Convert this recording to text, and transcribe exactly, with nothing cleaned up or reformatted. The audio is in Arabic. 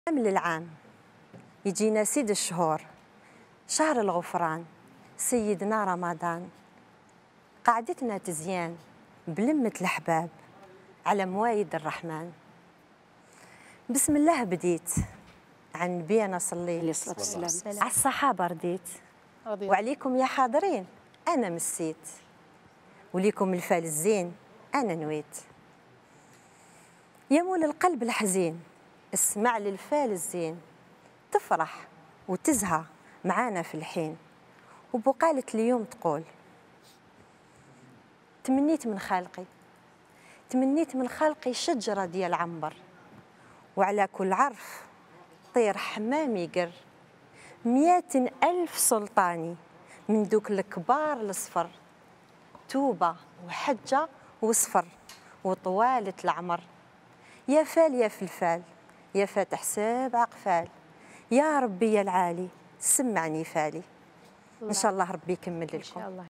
من العام يجينا سيد الشهور، شهر الغفران، سيدنا رمضان. قعدتنا تزيان بلمة الأحباب على موايد الرحمن. بسم الله بديت، عن نبينا صليت، على الصحابة رديت، وعليكم يا حاضرين أنا مسيت، وليكم الفال الزين أنا نويت. يا مول القلب الحزين اسمع للفال الزين، تفرح وتزهى معانا في الحين. وبقالة اليوم تقول تمنيت من خالقي، تمنيت من خالقي شجرة ديال عنبر، وعلى كل عرف طير حمام يقر، مئات ألف سلطاني من دوك الكبار الصفر، توبة وحجة وصفر وطوالة العمر. يا فال يا فلفال يا فاتح سبع قفال، يا ربي يا العالي سمعني فالي. إن شاء الله ربي يكمل لكم.